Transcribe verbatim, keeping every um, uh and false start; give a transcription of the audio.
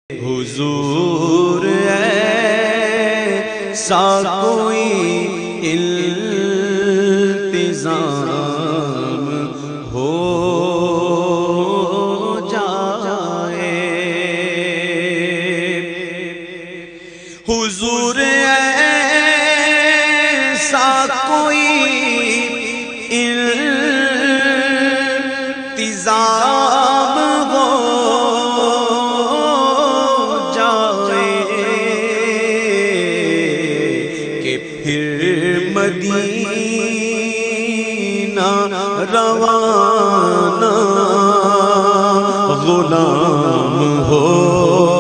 हुजूर ऐसा कोई इल्तिज़ाम हो जाए, हुजूर ऐसा कोई इल्तिज़ाम हो जाए कि फिर मदीना रवाना गुलाम हो